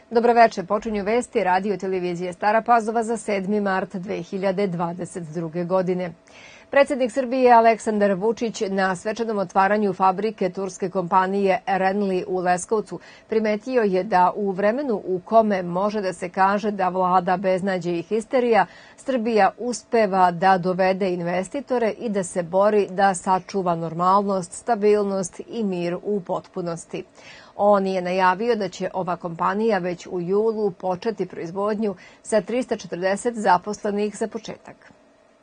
Dobroveče, počinju vesti radio televizije Stara Pazova za 7. mart 2022. godine. Predsjednik Srbije Aleksandar Vučić na svečanom otvaranju fabrike turske kompanije Renli u Leskovcu primetio je da u vremenu u kome može da se kaže da vlada beznađe i histerija, Srbija uspeva da dovede investitore i da se bori da sačuva normalnost, stabilnost i mir u potpunosti. On je najavio da će ova kompanija već u julu početi proizvodnju sa 340 zaposlenih za početak.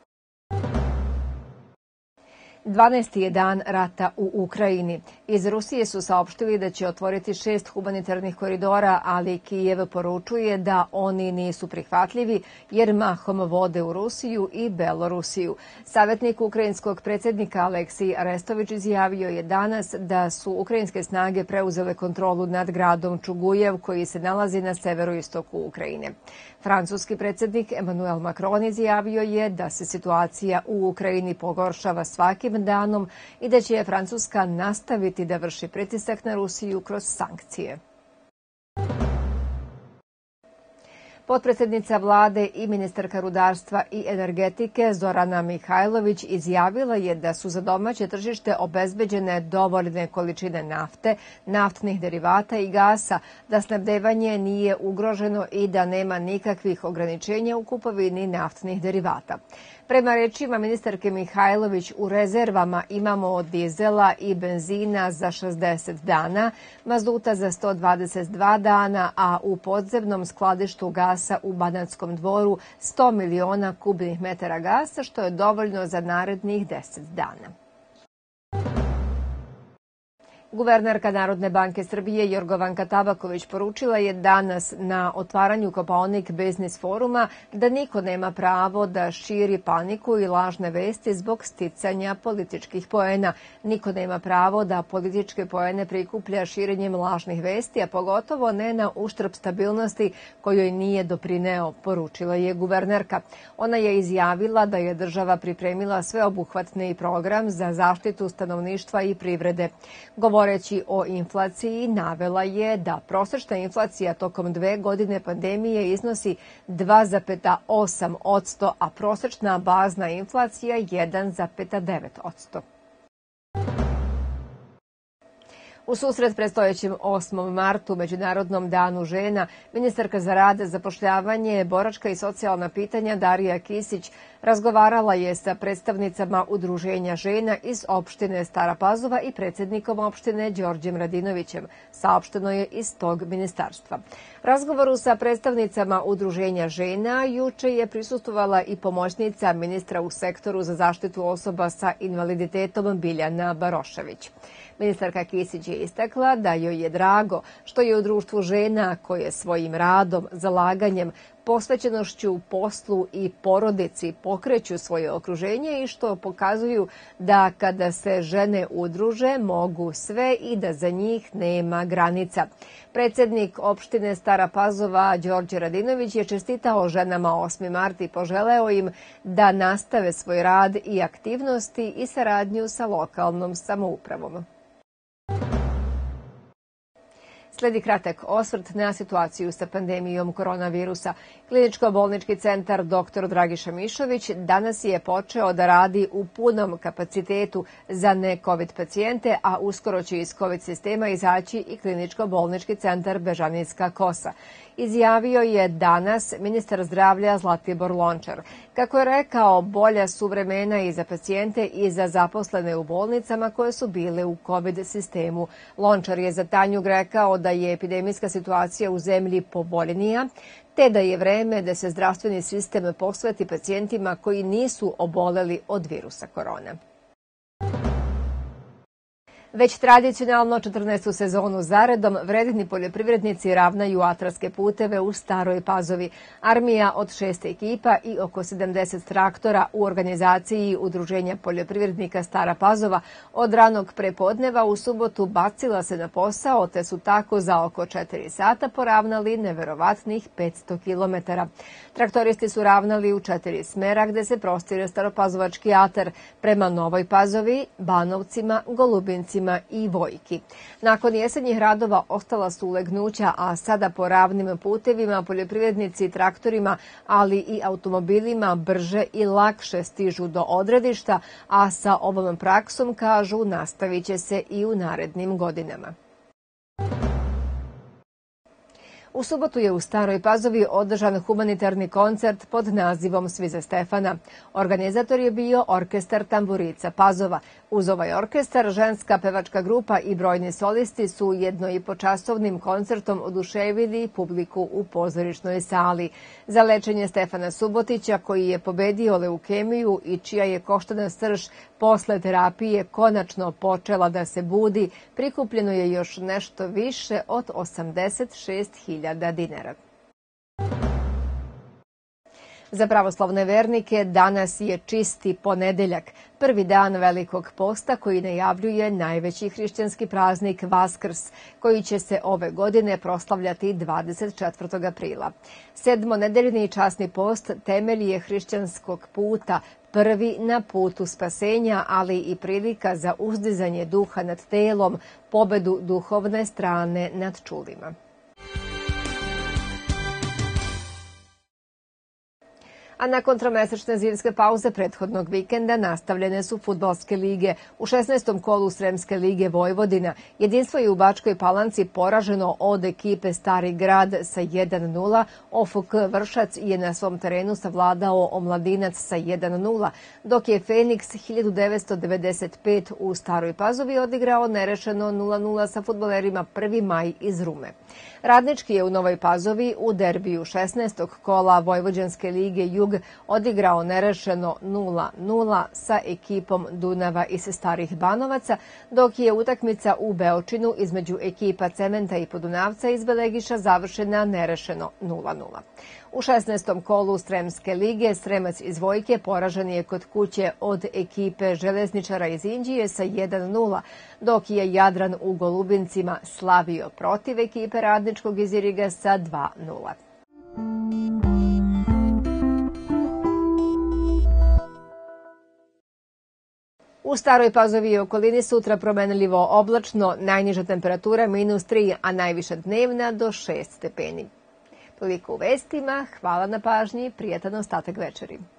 12. je dan rata u Ukrajini. Iz Rusije su saopštili da će otvoriti 6 humanitarnih koridora, ali Kijev poručuje da oni nisu prihvatljivi jer mahom vode u Rusiju i Belorusiju. Savjetnik ukrajinskog predsjednika Aleksij Arestović izjavio je danas da su ukrajinske snage preuzele kontrolu nad gradom Čugujev koji se nalazi na severoistoku Ukrajine. Francuski predsjednik Emmanuel Macron izjavio je da se situacija u Ukrajini pogoršava svakim danom i da će Francuska nastaviti da vrši pritisak na Rusiju kroz sankcije. Potpredsjednica vlade i ministarka rudarstva i energetike Zorana Mihajlović izjavila je da su za domaće tržište obezbeđene dovoljne količine nafte, naftnih derivata i gasa, da snabdevanje nije ugroženo i da nema nikakvih ograničenja u kupovini naftnih derivata. Prema rečima ministarke Mihajlović, u rezervama imamo od dizela i benzina za 60 dana, mazuta za 122 dana, a u podzemnom skladištu gasa u Banatskom Dvoru 100 miliona kubnih metara gasa, što je dovoljno za narednih 10 dana. Guvernerka Narodne banke Srbije Jorgovanka Tabaković poručila je danas na otvaranju Kopaonik Biznis foruma da niko nema pravo da širi paniku i lažne vesti zbog sticanja političkih poena. Niko nema pravo da političke poene prikuplja širenjem lažnih vesti, a pogotovo ne na uštrb stabilnosti kojoj nije doprineo, poručila je guvernerka. Ona je izjavila da je država pripremila sveobuhvatni program za zaštitu stanovništva i privrede. Govoreći o inflaciji, navela je da prosečna inflacija tokom 2 godine pandemije iznosi 2,8%, a prosečna bazna inflacija 1,9%. U susret predstojećem 8. martu, Međunarodnom danu žena, ministarka za rad, zapošljavanje, boračka i socijalna pitanja Darija Kisić razgovarala je sa predstavnicama Udruženja žena iz opštine Stara Pazova i predsjednikom opštine Đorđem Radinovićem, saopšteno je iz tog ministarstva. Razgovoru sa predstavnicama Udruženja žena juče je prisustvovala i pomoćnica ministra u sektoru za zaštitu osoba sa invaliditetom Biljana Barošević. Ministarka Kisić je istakla da joj je drago što je u društvu žena koje svojim radom, zalaganjem, posvećenošću poslu i porodici pokreću svoje okruženje i što pokazuju da kada se žene udruže mogu sve i da za njih nema granica. Predsjednik opštine Stara Pazova Đorđe Radinović je čestitao ženama 8. mart i poželeo im da nastave svoj rad i aktivnosti i saradnju sa lokalnom samoupravom. Sledi kratak osvrt na situaciju sa pandemijom koronavirusa. Kliničko-bolnički centar dr. Dragiša Mišović danas je počeo da radi u punom kapacitetu za ne-COVID pacijente, a uskoro će iz COVID sistema izaći i kliničko-bolnički centar Bežanijska Kosa. Izjavio je danas ministar zdravlja Zlatibor Lončar. Kako je rekao, bolja su vremena i za pacijente i za zaposlene u bolnicama koje su bile u COVID sistemu. Lončar je za Tanjug rekao da je epidemijska situacija u zemlji povoljnija, te da je vreme da se zdravstveni sistem posveti pacijentima koji nisu oboleli od virusa korona. Već tradicionalno 14. sezonu zaredom vredni poljoprivrednici ravnaju atarske puteve u Staroj Pazovi. Armija od 6 ekipa i oko 70 traktora u organizaciji Udruženja poljoprivrednika Stara Pazova od ranog prepodneva u subotu bacila se na posao, te su tako za oko 4 sata poravnali neverovatnih 500 kilometara. Traktoristi su ravnali u 4 smera gde se prostire Staropazovački atar prema Novoj Pazovi, Banovcima, Golubincima Golubicima i Vojki. Nakon jesenjih radova ostala su ulegnuća, a sada po ravnim putevima poljoprivrednici traktorima, ali i automobilima brže i lakše stižu do odredišta, a sa ovom praksom, kažu, nastavit će se i u narednim godinama. U subotu je u Staroj Pazovi održan humanitarni koncert pod nazivom Svi za Stefana. Organizator je bio orkestar Tamburica Pazova. Uz ovaj orkestar, ženska pevačka grupa i brojni solisti su jednoipočasovnim koncertom oduševili publiku u pozorišnoj sali. Za lečenje Stefana Subotića, koji je pobedio leukemiju i čija je koštana srž posle terapije konačno počela da se budi, prikupljeno je još nešto više od 86.000 dinara. Za pravoslavne vernike danas je čisti ponedeljak, prvi dan Velikog posta koji najavljuje najveći hrišćanski praznik Vaskrs, koji će se ove godine proslavljati 24. aprila. Sedmonedeljni časni post temelj je hrišćanskog puta, prvi na putu spasenja, ali i prilika za uzdizanje duha nad telom, pobedu duhovne strane nad čulima. A nakon tromesečne zimske pauze prethodnog vikenda nastavljene su fudbalske lige. U 16. kolu Sremske lige Vojvodina jedinstvo je u Bačkoj Palanci poraženo od ekipe Stari Grad sa 1:0. OFK Vršac je na svom terenu savladao Omladinac sa 1:0, dok je Feniks 1995 u Staroj Pazovi odigrao nerešeno 0:0 sa fudbalerima 1. maj iz Rume. Radnički je u Novoj Pazovi u derbiju 16. kola Vojvođanske lige Jug odigrao nerešeno 0:0 sa ekipom Dunava iz Starih Banovaca, dok je utakmica u Beočinu između ekipa Cementa i Podunavca iz Belegiša završena nerešeno 0:0. U 16. kolu Sremske lige Sremac iz Vojke poražen je kod kuće od ekipe Železničara iz Inđije sa 1:0, dok je Jadran u Golubincima slavio protiv ekipe Radničkog iz Iriga sa 2:0. U Staroj Pazovi i okolini sutra promenljivo oblačno, najniža temperatura -3, a najviša dnevna do 6 stepeni. Toliko u vestima, hvala na pažnji, prijatan ostatak večeri.